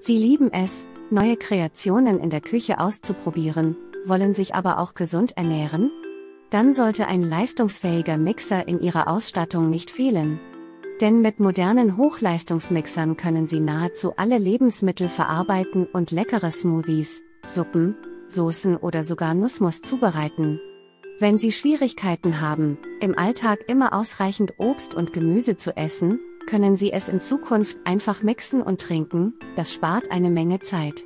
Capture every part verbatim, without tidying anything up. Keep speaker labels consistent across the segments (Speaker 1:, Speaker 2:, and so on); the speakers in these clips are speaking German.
Speaker 1: Sie lieben es, neue Kreationen in der Küche auszuprobieren, wollen sich aber auch gesund ernähren? Dann sollte ein leistungsfähiger Mixer in Ihrer Ausstattung nicht fehlen. Denn mit modernen Hochleistungsmixern können Sie nahezu alle Lebensmittel verarbeiten und leckere Smoothies, Suppen, Soßen oder sogar Nussmus zubereiten. Wenn Sie Schwierigkeiten haben, im Alltag immer ausreichend Obst und Gemüse zu essen, können Sie es in Zukunft einfach mixen und trinken, das spart eine Menge Zeit.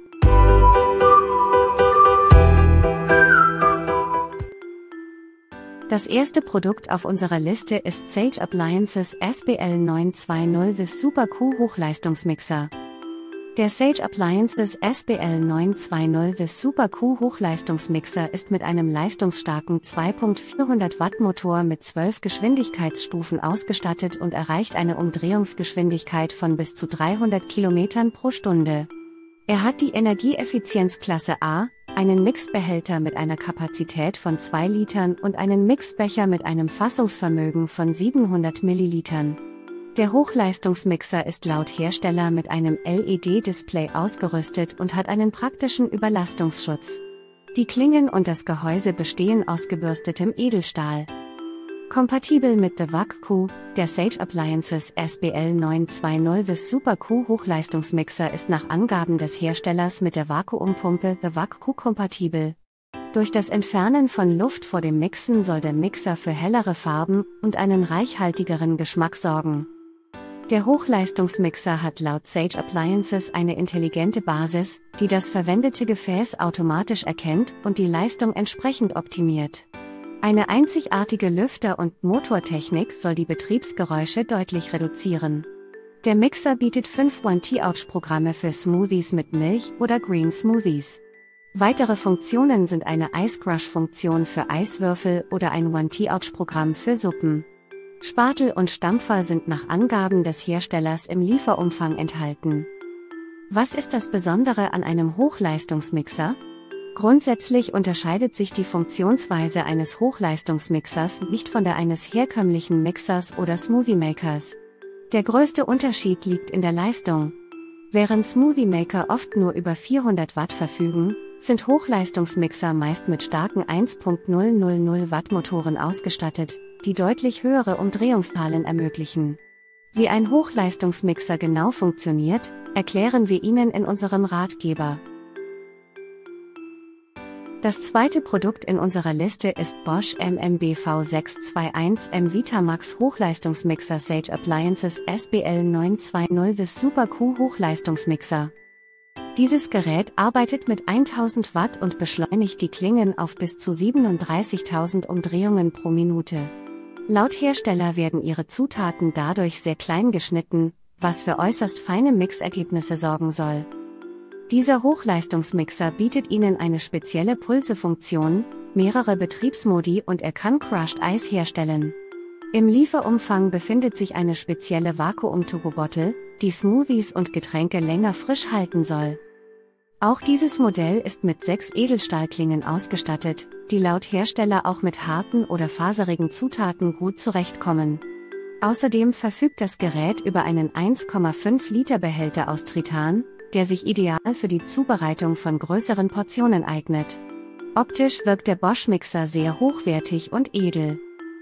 Speaker 1: Das erste Produkt auf unserer Liste ist Sage Appliances S B L neun zwei null The Super Q Hochleistungsmixer. Der Sage Appliances S B L neun zwei null The Super Q Hochleistungsmixer ist mit einem leistungsstarken zwei Punkt vierhundert Watt Motor mit zwölf Geschwindigkeitsstufen ausgestattet und erreicht eine Umdrehungsgeschwindigkeit von bis zu dreihundert Kilometern pro Stunde. Er hat die Energieeffizienzklasse A, einen Mixbehälter mit einer Kapazität von zwei Litern und einen Mixbecher mit einem Fassungsvermögen von siebenhundert Millilitern. Der Hochleistungsmixer ist laut Hersteller mit einem L E D-Display ausgerüstet und hat einen praktischen Überlastungsschutz. Die Klingen und das Gehäuse bestehen aus gebürstetem Edelstahl. Kompatibel mit The W A C Q, der Sage Appliances S B L neun zwei null The Super Q Hochleistungsmixer ist nach Angaben des Herstellers mit der Vakuumpumpe The W A C Q kompatibel. Durch das Entfernen von Luft vor dem Mixen soll der Mixer für hellere Farben und einen reichhaltigeren Geschmack sorgen. Der Hochleistungsmixer hat laut Sage Appliances eine intelligente Basis, die das verwendete Gefäß automatisch erkennt und die Leistung entsprechend optimiert. Eine einzigartige Lüfter- und Motortechnik soll die Betriebsgeräusche deutlich reduzieren. Der Mixer bietet fünf One-T-Ouch-Programme für Smoothies mit Milch oder Green Smoothies. Weitere Funktionen sind eine Ice Crush-Funktion für Eiswürfel oder ein One-T-Ouch-Programm für Suppen. Spatel und Stampfer sind nach Angaben des Herstellers im Lieferumfang enthalten. Was ist das Besondere an einem Hochleistungsmixer? Grundsätzlich unterscheidet sich die Funktionsweise eines Hochleistungsmixers nicht von der eines herkömmlichen Mixers oder Smoothie Makers. Der größte Unterschied liegt in der Leistung. Während Smoothie Maker oft nur über vierhundert Watt verfügen, sind Hochleistungsmixer meist mit starken eins Komma null null null Watt Motoren ausgestattet, die deutlich höhere Umdrehungszahlen ermöglichen. Wie ein Hochleistungsmixer genau funktioniert, erklären wir Ihnen in unserem Ratgeber. Das zweite Produkt in unserer Liste ist Bosch M M B V sechs zwei eins M Vitamax Hochleistungsmixer Sage Appliances S B L neun zwei null The Super Q Hochleistungsmixer. Dieses Gerät arbeitet mit tausend Watt und beschleunigt die Klingen auf bis zu siebenunddreißigtausend Umdrehungen pro Minute. Laut Hersteller werden ihre Zutaten dadurch sehr klein geschnitten, was für äußerst feine Mixergebnisse sorgen soll. Dieser Hochleistungsmixer bietet Ihnen eine spezielle Pulsefunktion, mehrere Betriebsmodi und er kann Crushed Eis herstellen. Im Lieferumfang befindet sich eine spezielle Vakuum-To-Go-Bottle, die Smoothies und Getränke länger frisch halten soll. Auch dieses Modell ist mit sechs Edelstahlklingen ausgestattet, die laut Hersteller auch mit harten oder faserigen Zutaten gut zurechtkommen. Außerdem verfügt das Gerät über einen eins Komma fünf Liter Behälter aus Tritan, der sich ideal für die Zubereitung von größeren Portionen eignet. Optisch wirkt der Bosch-Mixer sehr hochwertig und edel.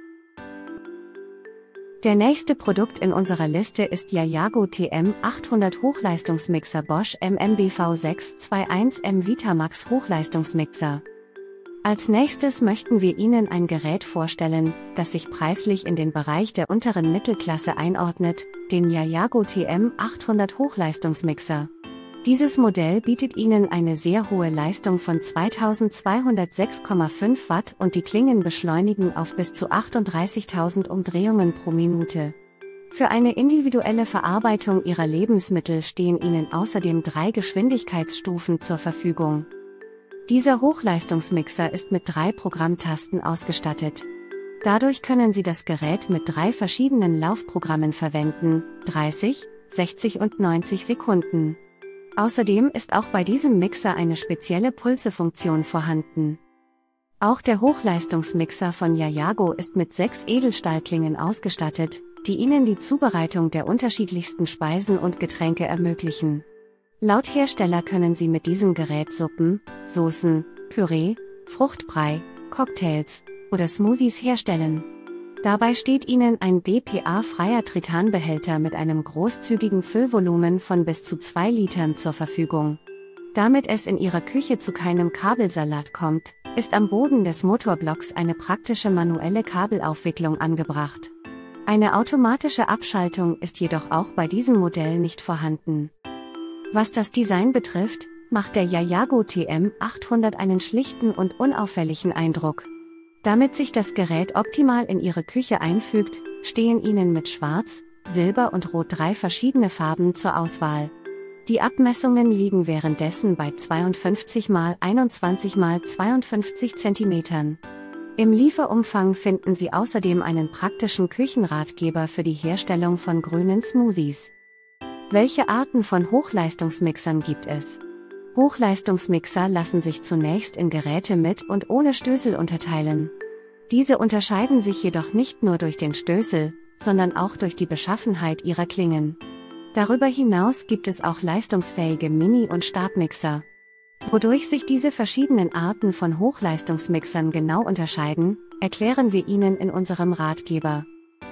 Speaker 1: Der nächste Produkt in unserer Liste ist Yayago T M achthundert Hochleistungsmixer Bosch M M B V sechs zwei eins M Vitamax Hochleistungsmixer. Als nächstes möchten wir Ihnen ein Gerät vorstellen, das sich preislich in den Bereich der unteren Mittelklasse einordnet, den Yayago T M achthundert Hochleistungsmixer. Dieses Modell bietet Ihnen eine sehr hohe Leistung von zweitausendzweihundertsechs Komma fünf Watt und die Klingen beschleunigen auf bis zu achtunddreißigtausend Umdrehungen pro Minute. Für eine individuelle Verarbeitung Ihrer Lebensmittel stehen Ihnen außerdem drei Geschwindigkeitsstufen zur Verfügung. Dieser Hochleistungsmixer ist mit drei Programmtasten ausgestattet. Dadurch können Sie das Gerät mit drei verschiedenen Laufprogrammen verwenden, dreißig, sechzig und neunzig Sekunden. Außerdem ist auch bei diesem Mixer eine spezielle Pulsefunktion vorhanden. Auch der Hochleistungsmixer von Yayago ist mit sechs Edelstahlklingen ausgestattet, die Ihnen die Zubereitung der unterschiedlichsten Speisen und Getränke ermöglichen. Laut Hersteller können Sie mit diesem Gerät Suppen, Soßen, Püree, Fruchtbrei, Cocktails oder Smoothies herstellen. Dabei steht Ihnen ein B P A-freier Tritanbehälter mit einem großzügigen Füllvolumen von bis zu zwei Litern zur Verfügung. Damit es in Ihrer Küche zu keinem Kabelsalat kommt, ist am Boden des Motorblocks eine praktische manuelle Kabelaufwicklung angebracht. Eine automatische Abschaltung ist jedoch auch bei diesem Modell nicht vorhanden. Was das Design betrifft, macht der Yayago T M achthundert einen schlichten und unauffälligen Eindruck. Damit sich das Gerät optimal in Ihre Küche einfügt, stehen Ihnen mit Schwarz, Silber und Rot drei verschiedene Farben zur Auswahl. Die Abmessungen liegen währenddessen bei zweiundfünfzig mal einundzwanzig mal zweiundfünfzig Zentimetern. Im Lieferumfang finden Sie außerdem einen praktischen Küchenratgeber für die Herstellung von grünen Smoothies. Welche Arten von Hochleistungsmixern gibt es? Hochleistungsmixer lassen sich zunächst in Geräte mit und ohne Stößel unterteilen. Diese unterscheiden sich jedoch nicht nur durch den Stößel, sondern auch durch die Beschaffenheit ihrer Klingen. Darüber hinaus gibt es auch leistungsfähige Mini- und Stabmixer. Wodurch sich diese verschiedenen Arten von Hochleistungsmixern genau unterscheiden, erklären wir Ihnen in unserem Ratgeber.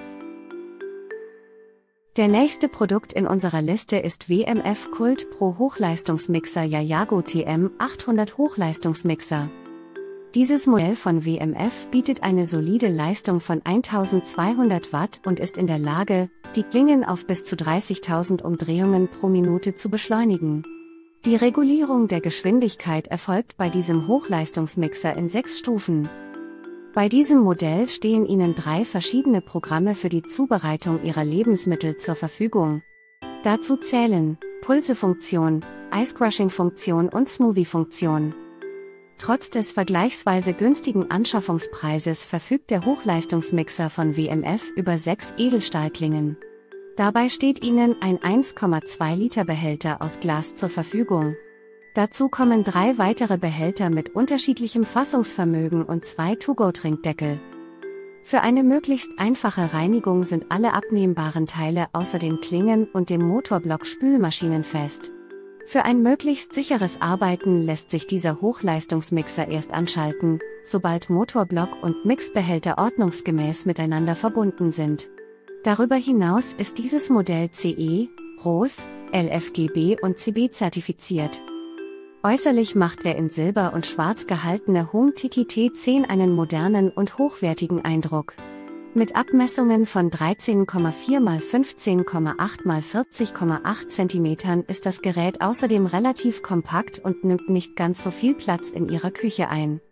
Speaker 1: Der nächste Produkt in unserer Liste ist W M F Cult Pro Hochleistungsmixer Yayago T M achthundert Hochleistungsmixer. Dieses Modell von W M F bietet eine solide Leistung von eintausendzweihundert Watt und ist in der Lage, die Klingen auf bis zu dreißigtausend Umdrehungen pro Minute zu beschleunigen. Die Regulierung der Geschwindigkeit erfolgt bei diesem Hochleistungsmixer in sechs Stufen. Bei diesem Modell stehen Ihnen drei verschiedene Programme für die Zubereitung Ihrer Lebensmittel zur Verfügung. Dazu zählen Pulsefunktion, Ice-Crushing-Funktion und Smoothie-Funktion. Trotz des vergleichsweise günstigen Anschaffungspreises verfügt der Hochleistungsmixer von W M F über sechs Edelstahlklingen. Dabei steht Ihnen ein eins Komma zwei Liter Behälter aus Glas zur Verfügung. Dazu kommen drei weitere Behälter mit unterschiedlichem Fassungsvermögen und zwei To-Go-Trinkdeckel. Für eine möglichst einfache Reinigung sind alle abnehmbaren Teile außer den Klingen und dem Motorblock spülmaschinenfest. Für ein möglichst sicheres Arbeiten lässt sich dieser Hochleistungsmixer erst anschalten, sobald Motorblock und Mixbehälter ordnungsgemäß miteinander verbunden sind. Darüber hinaus ist dieses Modell C E, R O S, L F G B und C B zertifiziert. Äußerlich macht der in Silber und Schwarz gehaltene HomeTiki T zehn einen modernen und hochwertigen Eindruck. Mit Abmessungen von dreizehn Komma vier mal fünfzehn Komma acht mal vierzig Komma acht Zentimetern ist das Gerät außerdem relativ kompakt und nimmt nicht ganz so viel Platz in Ihrer Küche ein.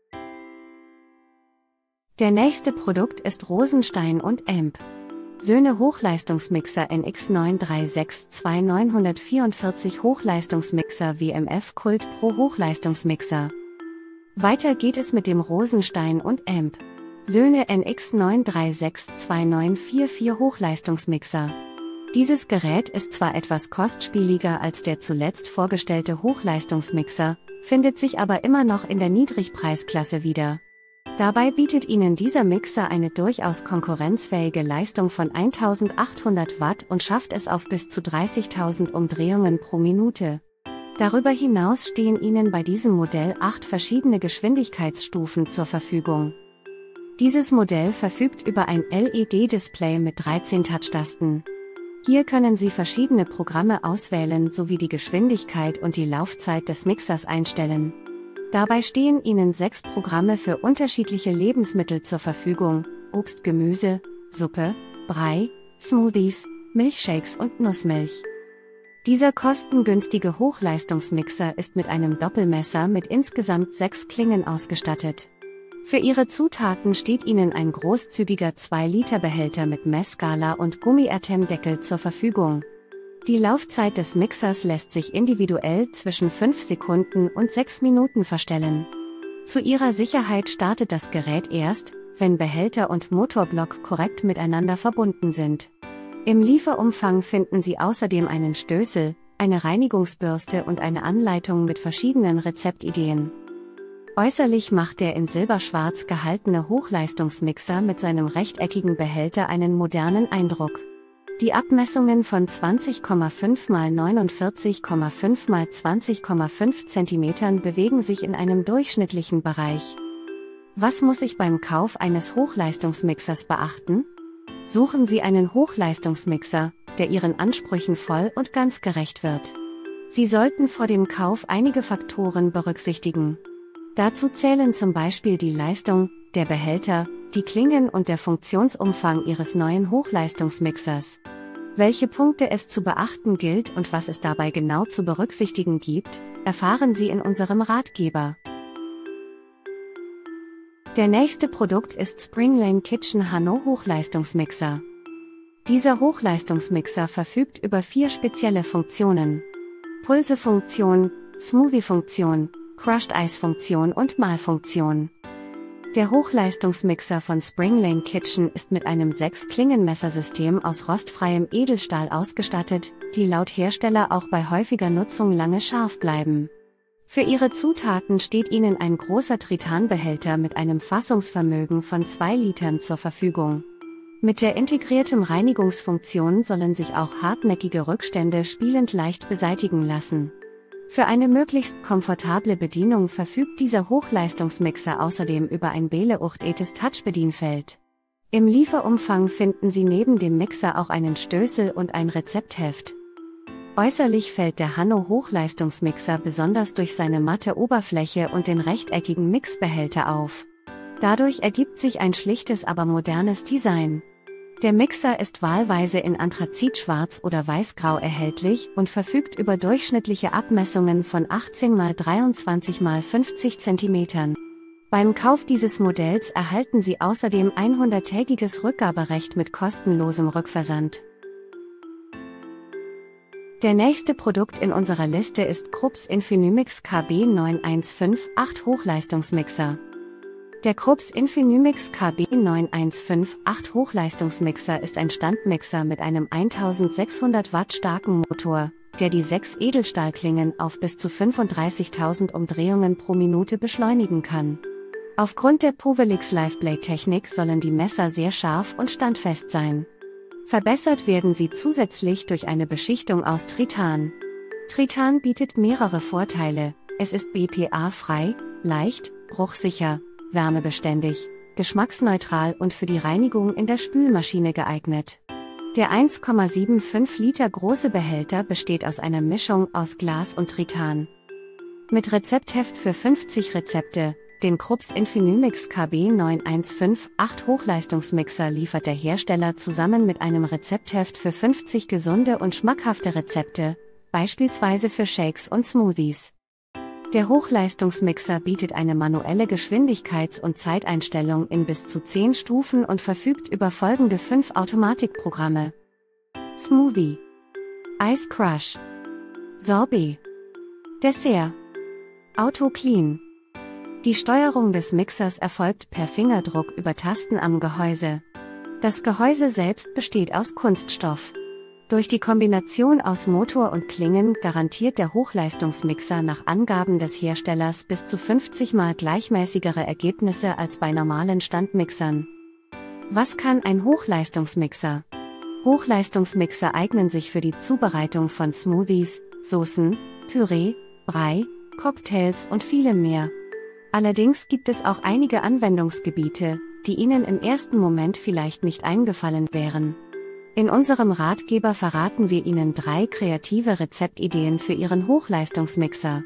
Speaker 1: Der nächste Produkt ist Rosenstein und Amp. Söhne Hochleistungsmixer N X neun drei sechs zwei neun vier vier Hochleistungsmixer W M F Cult Pro Hochleistungsmixer. Weiter geht es mit dem Rosenstein und Amp. Söhne N X neun drei sechs zwei neun vier vier Hochleistungsmixer. Dieses Gerät ist zwar etwas kostspieliger als der zuletzt vorgestellte Hochleistungsmixer, findet sich aber immer noch in der Niedrigpreisklasse wieder. Dabei bietet Ihnen dieser Mixer eine durchaus konkurrenzfähige Leistung von eintausendachthundert Watt und schafft es auf bis zu dreißigtausend Umdrehungen pro Minute. Darüber hinaus stehen Ihnen bei diesem Modell acht verschiedene Geschwindigkeitsstufen zur Verfügung. Dieses Modell verfügt über ein L E D-Display mit dreizehn Touchtasten. Hier können Sie verschiedene Programme auswählen sowie die Geschwindigkeit und die Laufzeit des Mixers einstellen. Dabei stehen Ihnen sechs Programme für unterschiedliche Lebensmittel zur Verfügung: Obst, Gemüse, Suppe, Brei, Smoothies, Milchshakes und Nussmilch. Dieser kostengünstige Hochleistungsmixer ist mit einem Doppelmesser mit insgesamt sechs Klingen ausgestattet. Für Ihre Zutaten steht Ihnen ein großzügiger zwei Liter Behälter mit Messskala und Gummi-Atem-Deckel zur Verfügung. Die Laufzeit des Mixers lässt sich individuell zwischen fünf Sekunden und sechs Minuten verstellen. Zu Ihrer Sicherheit startet das Gerät erst, wenn Behälter und Motorblock korrekt miteinander verbunden sind. Im Lieferumfang finden Sie außerdem einen Stößel, eine Reinigungsbürste und eine Anleitung mit verschiedenen Rezeptideen. Äußerlich macht der in Silberschwarz gehaltene Hochleistungsmixer mit seinem rechteckigen Behälter einen modernen Eindruck. Die Abmessungen von zwanzig Komma fünf mal neunundvierzig Komma fünf mal zwanzig Komma fünf Zentimetern bewegen sich in einem durchschnittlichen Bereich. Was muss ich beim Kauf eines Hochleistungsmixers beachten? Suchen Sie einen Hochleistungsmixer, der Ihren Ansprüchen voll und ganz gerecht wird. Sie sollten vor dem Kauf einige Faktoren berücksichtigen. Dazu zählen zum Beispiel die Leistung, der Behälter, die Klingen und der Funktionsumfang Ihres neuen Hochleistungsmixers. Welche Punkte es zu beachten gilt und was es dabei genau zu berücksichtigen gibt, erfahren Sie in unserem Ratgeber. Der nächste Produkt ist Springlane Kitchen Hanno Hochleistungsmixer. Dieser Hochleistungsmixer verfügt über vier spezielle Funktionen: Pulsefunktion, Smoothie-Funktion, Crushed-Ice-Funktion und Mahlfunktion. Der Hochleistungsmixer von Springlane Kitchen ist mit einem sechs Klingenmessersystem aus rostfreiem Edelstahl ausgestattet, die laut Hersteller auch bei häufiger Nutzung lange scharf bleiben. Für ihre Zutaten steht Ihnen ein großer Tritanbehälter mit einem Fassungsvermögen von zwei Litern zur Verfügung. Mit der integrierten Reinigungsfunktion sollen sich auch hartnäckige Rückstände spielend leicht beseitigen lassen. Für eine möglichst komfortable Bedienung verfügt dieser Hochleistungsmixer außerdem über ein Bele-Uchthetes Touchbedienfeld. Im Lieferumfang finden Sie neben dem Mixer auch einen Stößel und ein Rezeptheft. Äußerlich fällt der Hanno Hochleistungsmixer besonders durch seine matte Oberfläche und den rechteckigen Mixbehälter auf. Dadurch ergibt sich ein schlichtes, aber modernes Design. Der Mixer ist wahlweise in Anthrazitschwarz oder Weißgrau erhältlich und verfügt über durchschnittliche Abmessungen von achtzehn mal dreiundzwanzig mal fünfzig Zentimetern. Beim Kauf dieses Modells erhalten Sie außerdem ein hunderttägiges Rückgaberecht mit kostenlosem Rückversand. Der nächste Produkt in unserer Liste ist Krups Infinimix K B neun eins fünf acht Hochleistungsmixer. Der Krups Infinimix K B neun eins fünf acht Hochleistungsmixer ist ein Standmixer mit einem eintausendsechshundert Watt starken Motor, der die sechs Edelstahlklingen auf bis zu fünfunddreißigtausend Umdrehungen pro Minute beschleunigen kann. Aufgrund der Povelix Liveblade-Technik sollen die Messer sehr scharf und standfest sein. Verbessert werden sie zusätzlich durch eine Beschichtung aus Tritan. Tritan bietet mehrere Vorteile: Es ist B P A-frei, leicht, bruchsicher, wärmebeständig, geschmacksneutral und für die Reinigung in der Spülmaschine geeignet. Der eins Komma fünfundsiebzig Liter große Behälter besteht aus einer Mischung aus Glas und Tritan. Mit Rezeptheft für fünfzig Rezepte, den Krups Infinimix K B neun eins fünf acht Hochleistungsmixer liefert der Hersteller zusammen mit einem Rezeptheft für fünfzig gesunde und schmackhafte Rezepte, beispielsweise für Shakes und Smoothies. Der Hochleistungsmixer bietet eine manuelle Geschwindigkeits- und Zeiteinstellung in bis zu zehn Stufen und verfügt über folgende fünf Automatikprogramme: Smoothie, Ice Crush, Sorbet, Dessert, Auto Clean. Die Steuerung des Mixers erfolgt per Fingerdruck über Tasten am Gehäuse. Das Gehäuse selbst besteht aus Kunststoff. Durch die Kombination aus Motor und Klingen garantiert der Hochleistungsmixer nach Angaben des Herstellers bis zu fünfzig mal gleichmäßigere Ergebnisse als bei normalen Standmixern. Was kann ein Hochleistungsmixer? Hochleistungsmixer eignen sich für die Zubereitung von Smoothies, Soßen, Püree, Brei, Cocktails und vielem mehr. Allerdings gibt es auch einige Anwendungsgebiete, die Ihnen im ersten Moment vielleicht nicht eingefallen wären. In unserem Ratgeber verraten wir Ihnen drei kreative Rezeptideen für Ihren Hochleistungsmixer.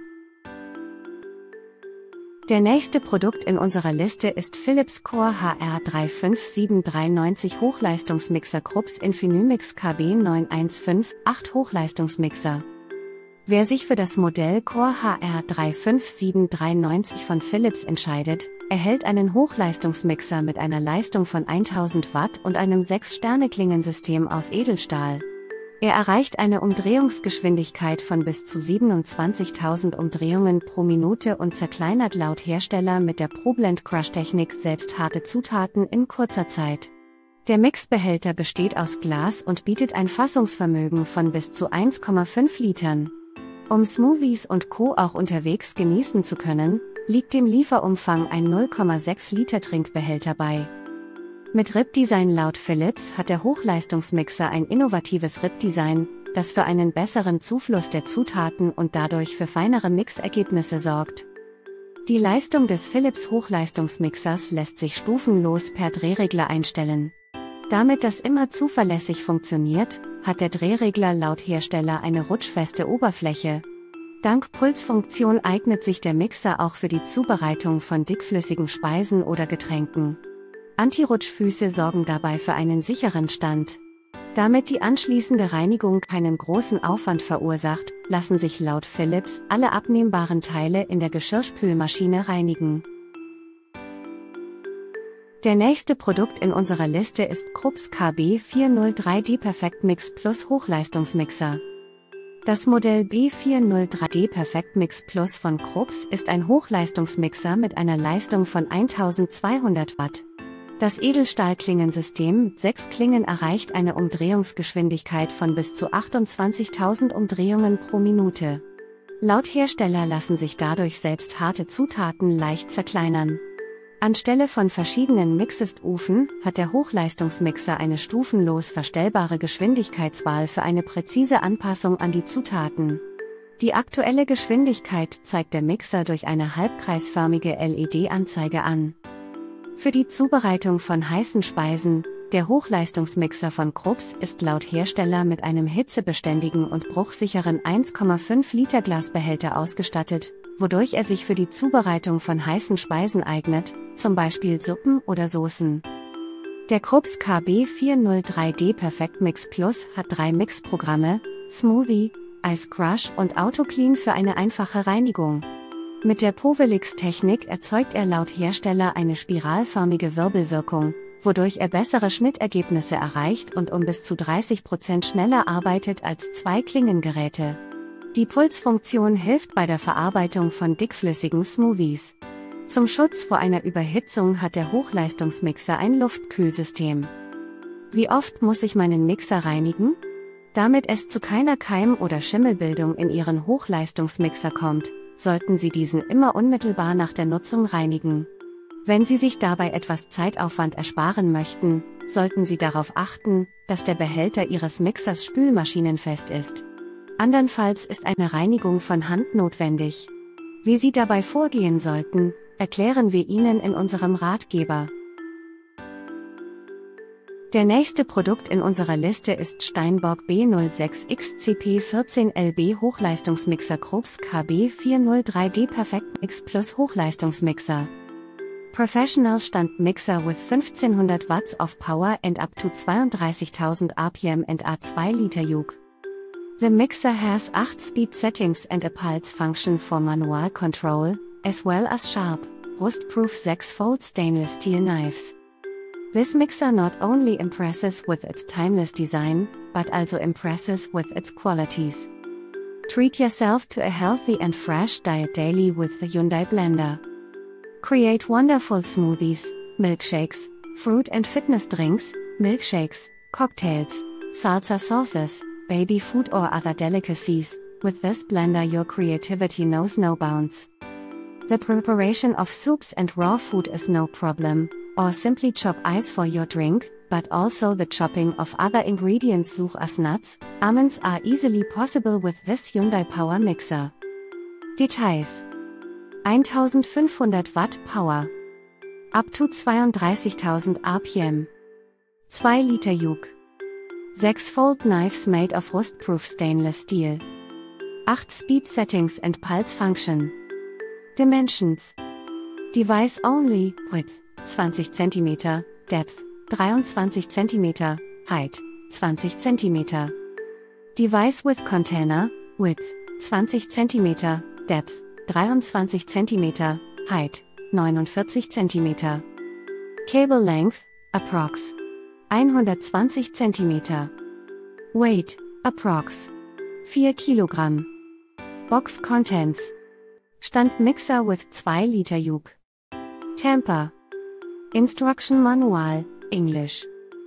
Speaker 1: Der nächste Produkt in unserer Liste ist Philips Core H R drei fünf sieben drei neun null Hochleistungsmixer Krups Infinimix K B neun eins fünf acht Hochleistungsmixer. Wer sich für das Modell Core H R drei fünf sieben drei neun null von Philips entscheidet, erhält einen Hochleistungsmixer mit einer Leistung von tausend Watt und einem sechs Sterne Klingensystem aus Edelstahl. Er erreicht eine Umdrehungsgeschwindigkeit von bis zu siebenundzwanzigtausend Umdrehungen pro Minute und zerkleinert laut Hersteller mit der ProBlend Crush Technik selbst harte Zutaten in kurzer Zeit. Der Mixbehälter besteht aus Glas und bietet ein Fassungsvermögen von bis zu eins Komma fünf Litern. Um Smoothies und Co. auch unterwegs genießen zu können, liegt dem Lieferumfang ein null Komma sechs Liter Trinkbehälter bei. Mit R I P-Design laut Philips hat der Hochleistungsmixer ein innovatives R I P-Design, das für einen besseren Zufluss der Zutaten und dadurch für feinere Mixergebnisse sorgt. Die Leistung des Philips Hochleistungsmixers lässt sich stufenlos per Drehregler einstellen. Damit das immer zuverlässig funktioniert, hat der Drehregler laut Hersteller eine rutschfeste Oberfläche. Dank Pulsfunktion eignet sich der Mixer auch für die Zubereitung von dickflüssigen Speisen oder Getränken. Anti-Rutschfüße sorgen dabei für einen sicheren Stand. Damit die anschließende Reinigung keinen großen Aufwand verursacht, lassen sich laut Philips alle abnehmbaren Teile in der Geschirrspülmaschine reinigen. Der nächste Produkt in unserer Liste ist Krups K B vier null drei D Perfect Mix Plus Hochleistungsmixer. Das Modell B vier null drei D Perfect Mix Plus von Krups ist ein Hochleistungsmixer mit einer Leistung von eintausendzweihundert Watt. Das Edelstahlklingensystem mit sechs Klingen erreicht eine Umdrehungsgeschwindigkeit von bis zu achtundzwanzigtausend Umdrehungen pro Minute. Laut Hersteller lassen sich dadurch selbst harte Zutaten leicht zerkleinern. Anstelle von verschiedenen Mixed-Stufen hat der Hochleistungsmixer eine stufenlos verstellbare Geschwindigkeitswahl für eine präzise Anpassung an die Zutaten. Die aktuelle Geschwindigkeit zeigt der Mixer durch eine halbkreisförmige L E D-Anzeige an. Für die Zubereitung von heißen Speisen, der Hochleistungsmixer von Krups ist laut Hersteller mit einem hitzebeständigen und bruchsicheren eins Komma fünf Liter Glasbehälter ausgestattet, wodurch er sich für die Zubereitung von heißen Speisen eignet, zum Beispiel Suppen oder Soßen. Der Krups K B vier null drei D Perfect Mix Plus hat drei Mixprogramme, Smoothie, Ice Crush und Auto Clean für eine einfache Reinigung. Mit der Povelix-Technik erzeugt er laut Hersteller eine spiralförmige Wirbelwirkung, wodurch er bessere Schnittergebnisse erreicht und um bis zu dreißig Prozent schneller arbeitet als zwei Klingengeräte. Die Pulsfunktion hilft bei der Verarbeitung von dickflüssigen Smoothies. Zum Schutz vor einer Überhitzung hat der Hochleistungsmixer ein Luftkühlsystem. Wie oft muss ich meinen Mixer reinigen? Damit es zu keiner Keim- oder Schimmelbildung in Ihren Hochleistungsmixer kommt, sollten Sie diesen immer unmittelbar nach der Nutzung reinigen. Wenn Sie sich dabei etwas Zeitaufwand ersparen möchten, sollten Sie darauf achten, dass der Behälter Ihres Mixers spülmaschinenfest ist. Andernfalls ist eine Reinigung von Hand notwendig. Wie Sie dabei vorgehen sollten, erklären wir Ihnen in unserem Ratgeber. Der nächste Produkt in unserer Liste ist Steinbock B null sechs X C P vierzehn L B Hochleistungsmixer Krups K B vier null drei D Perfect Mix Plus Hochleistungsmixer. Professional Stand Mixer with fifteen hundred watts of power and up to thirty-two thousand R P M and a two liter Juk. The mixer has eight speed settings and a pulse function for manual control, as well as sharp, rust-proof six-fold stainless steel knives. This mixer not only impresses with its timeless design, but also impresses with its qualities. Treat yourself to a healthy and fresh diet daily with the Hyundai Blender. Create wonderful smoothies, milkshakes, fruit and fitness drinks, milkshakes, cocktails, salsa sauces, baby food or other delicacies. With this blender your creativity knows no bounds. The preparation of soups and raw food is no problem, or simply chop ice for your drink, but also the chopping of other ingredients such as nuts, almonds are easily possible with this Hyundai Power Mixer. Details: fifteen hundred Watt Power, up to thirty-two thousand R P M, two liter Juk, six-fold knives made of rust-proof stainless steel, eight speed settings and pulse function. Dimensions: device only, width twenty centimeter, depth twenty-two centimeter, height twenty centimeter. Device with container, width twenty centimeter, depth twenty centimeter, height forty-nine centimeter. Cable length, approx. one hundred twenty centimeter. Weight, approx. four Kilogramm. Box contents: Stand Mixer with two liter Juk. Temper. Instruction Manual, Englisch.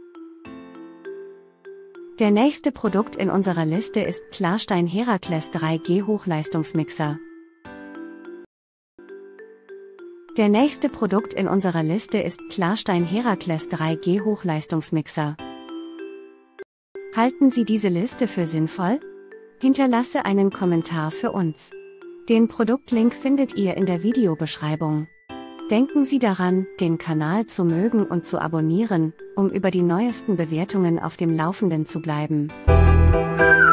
Speaker 1: Der nächste Produkt in unserer Liste ist Klarstein Herakles drei G Hochleistungsmixer. Der nächste Produkt in unserer Liste ist Klarstein Herakles drei G Hochleistungsmixer. Halten Sie diese Liste für sinnvoll? Hinterlasse einen Kommentar für uns. Den Produktlink findet ihr in der Videobeschreibung. Denken Sie daran, den Kanal zu mögen und zu abonnieren, um über die neuesten Bewertungen auf dem Laufenden zu bleiben.